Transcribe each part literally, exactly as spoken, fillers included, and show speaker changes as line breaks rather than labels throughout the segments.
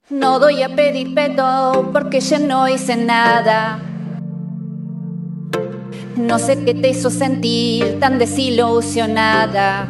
No doy a pedir perdón porque ya no hice nada. No sé qué te hizo sentir tan desilusionada.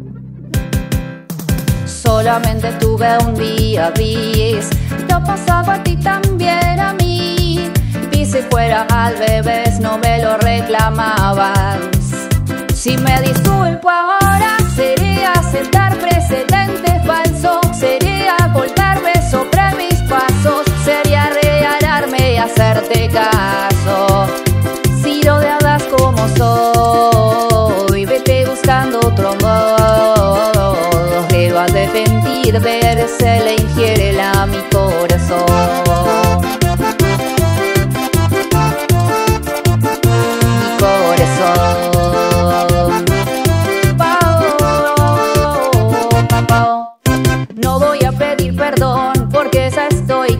Solamente tuve un día gris, te ha pasado a ti también a mí. Y si fuera al revés no me lo reclamabas. Si me disculpo ahora sería sentar precedentes falsos, sería volverme sobre mis pasos, sería regalarme y hacerte caso. Si lo dejas como soy, vete buscando otro modo. Quiero arrepentir, ver se le ingiere a mi corazón. Mi corazón. No voy a pedir perdón porque ya estoy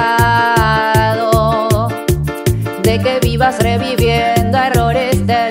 cansado de que vivas reviviendo errores del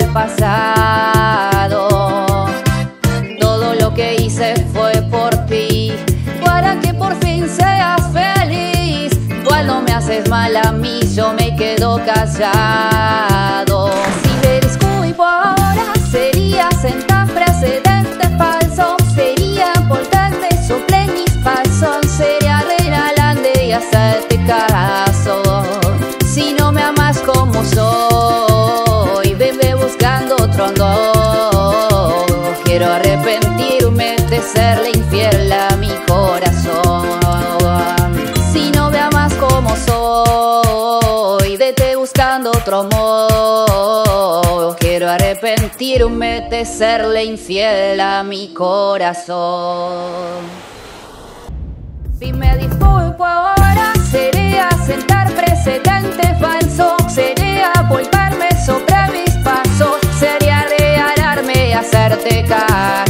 pasado. Todo lo que hice fue por ti, para que por fin seas feliz. Cuando me haces mal a mí yo me quedo callado. Si me disculpo ahora sería sentar precedentes falsos, sería volverme sobre mis pasos, sería regalarte y hacerte caso. Si no me amas como soy, vete buscando otro no. Quiero arrepentirme de serle infiel a mi corazón. Si no me amas como soy, vete buscando otro modo. Quiero arrepentirme de serle infiel a mi corazón. Si me disculpo ahora sería sentar precedentes falsos, sería volverme sobre mis pasos, sería regalarme y hacerte caso.